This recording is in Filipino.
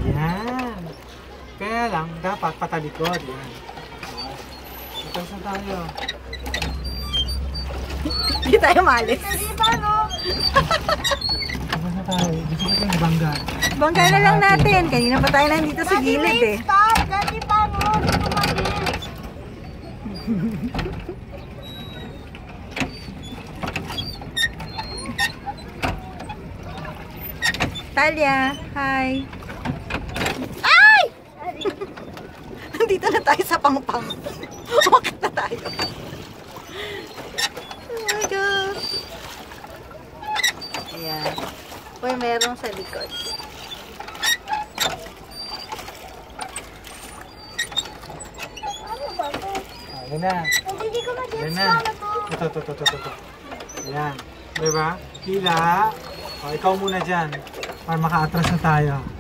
Yan. Kaya lang, dapat patalikod. Yan. Atras na tayo. Hindi tayo malis. Atras na tayo. Gusto ko tayong bangga. Bangga na lang natin. Kanina pa tayo nandito sa gilid eh. Stop! Daddy, paano? Natalia, hi! Ay! Nandito na tayo sa pangpang. Umakit na tayo. Oh my God! Ayan. Uy, meron sa likod. Ayan na. Hindi ko Ayan na. Ito. Ayan. Diba? Hila. O, ikaw muna dyan. Para maka-atras na tayo.